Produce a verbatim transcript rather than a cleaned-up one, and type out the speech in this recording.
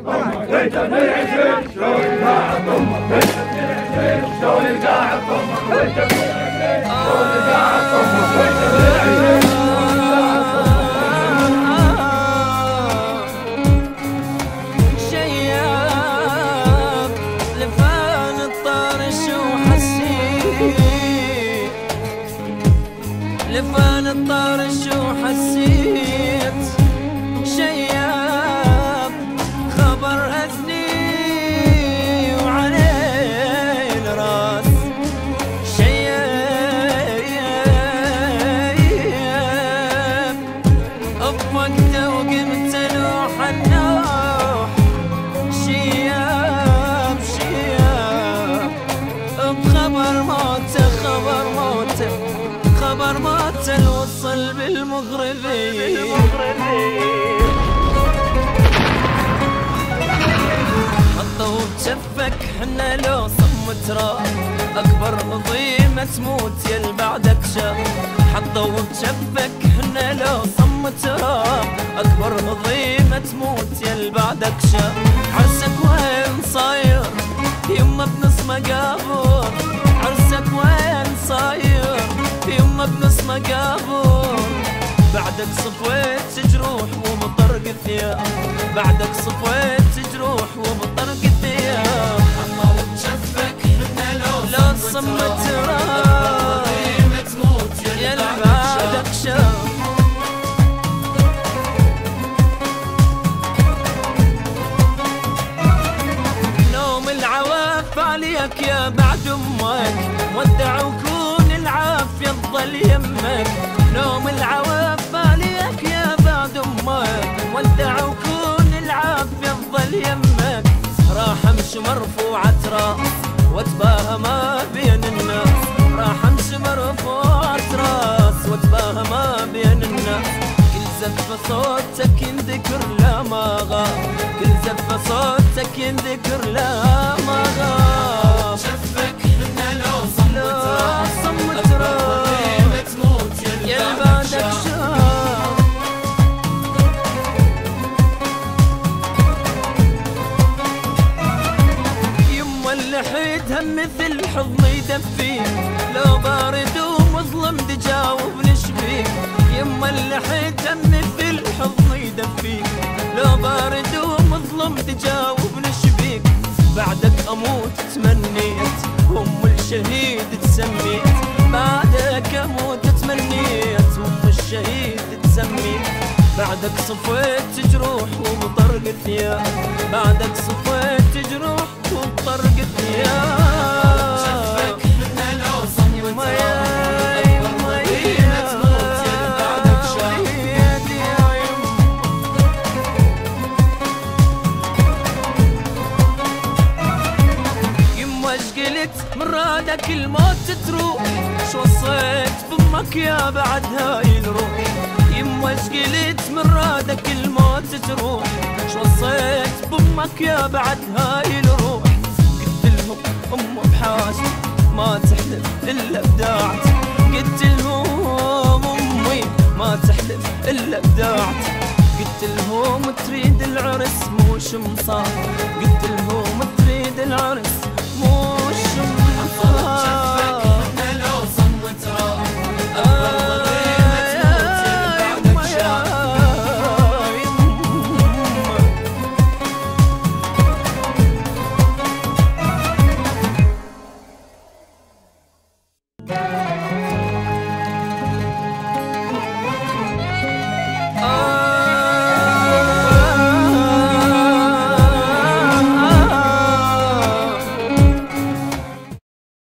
طمك ويتم العشرين شلون يقاعد طمك ويتم العشرين شلون يقاعد طمك ويتم العشرين شلون يقاعد طمك ويتم العشرين شياب لفان الطرش وحسيت لفان الطرش وحسيت شياب خبر هزني وعليه الراس شياب بوقته وقمت نوح النوح شياب شياب بخبر موته خبر موته خبر موته الوصل بالمغربي حطوا بجفك حنا لو صم تراب اكبر عظيمه تموت يل بعدك شاف حطوا بجفك حنا لو صم تراب اكبر عظيمه تموت يل بعدك شاف عرسك وين صاير يما بنص مقابر عرسك وين صاير يما بنص مقابر بعدك صفيت جروح ومطرق ثياب بعدك صفيت جروح ومطرق ثياب حما وتشفك حنا لو صمت تراب تموت يا بعدك شاف نوم العواف عليك يا بعد امك ودع وكون العافيه تظل يمك نوم العواف عليك يا بعد امك ودع وكون العافيه تظل يمك راح امشي مرفوعه راس واتباهى ما بين الناس راح امشي مرفوعه راس واتباهى ما بين الناس كل زفه صوتك ينذكر لا ما غاب كل زفه صوتك ينذكر لا ما غاب شفك حنا لو صمت راس يا بعدك شاف يما اللي حيدها مثل حضن يدفيك لو بارد ومظلم تجاوب نشفيك يما اللي حيدها مثل حضن يدفيك لو بارد ومظلم تجاوب نشفيك بعدك اموت تمنيت ام الشهيد تسميت بعدك اموت تمنيت ام الشهيد تسميت بعدك صفيت جروح وبطرق ثياب بعدك صفيت جروح وبطرق ثياب شفك حنا لو صمت من رادك الموت تروح شو وصيت بامك يا بعد هاي الروح يما ايش قلت من رادك الموت تروح شو وصيت بامك يا بعد هاي الروح قلت لهم ام بحاجتي ما تحلف الا بداعتي قلت لهم امي ما تحلف الا بداعتي قلت لهم تريد العرس مو شمصار قلت لهم تريد العرس